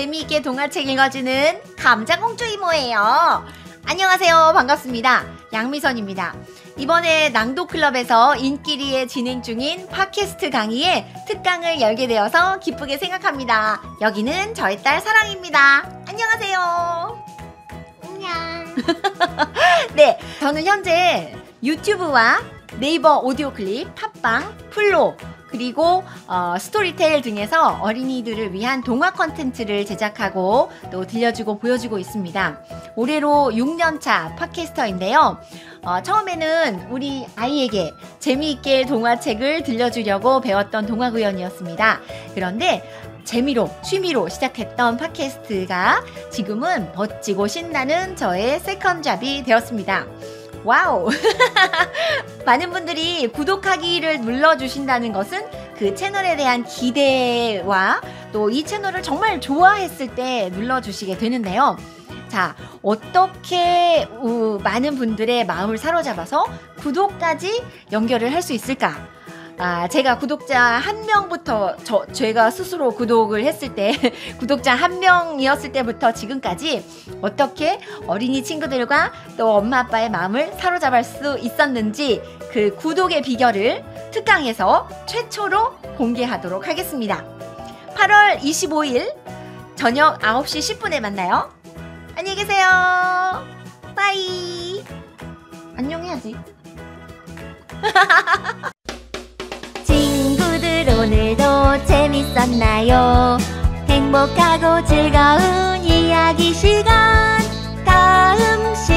재미있게 동화책 읽어주는 감자공주 이모예요. 안녕하세요. 반갑습니다. 양미선입니다. 이번에 낭독클럽에서 인기리에 진행 중인 팟캐스트 강의에 특강을 열게 되어서 기쁘게 생각합니다. 여기는 저의 딸 사랑입니다. 안녕하세요. 안녕. 네, 저는 현재 유튜브와 네이버 오디오 클립, 팟빵, 플로 그리고 스토리텔 등에서 어린이들을 위한 동화 콘텐츠를 제작하고 또 들려주고 보여주고 있습니다. 올해로 6년차 팟캐스터인데요. 처음에는 우리 아이에게 재미있게 동화책을 들려주려고 배웠던 동화구연이었습니다. 그런데 재미로, 취미로 시작했던 팟캐스트가 지금은 멋지고 신나는 저의 세컨잡이 되었습니다. 와우! 많은 분들이 구독하기를 눌러주신다는 것은 그 채널에 대한 기대와 또 이 채널을 정말 좋아했을 때 눌러주시게 되는데요. 자, 어떻게 많은 분들의 마음을 사로잡아서 구독까지 연결을 할 수 있을까? 제가 구독자 한 명부터 제가 스스로 구독을 했을 때 구독자 한 명이었을 때부터 지금까지 어떻게 어린이 친구들과 또 엄마 아빠의 마음을 사로잡을 수 있었는지 그 구독의 비결을 특강에서 최초로 공개하도록 하겠습니다. 8월 25일 저녁 9시 10분에 만나요. 안녕히 계세요. 빠이. 안녕해야지. 친구들 오늘도 재밌었나요? 행복하고 즐거운 이야기 시간 다음 시간